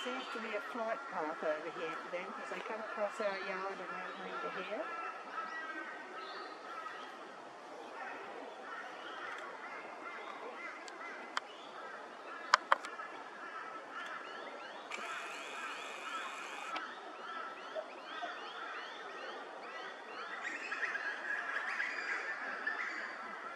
seems to be a flight path over here for them because they come across our yard and round into here.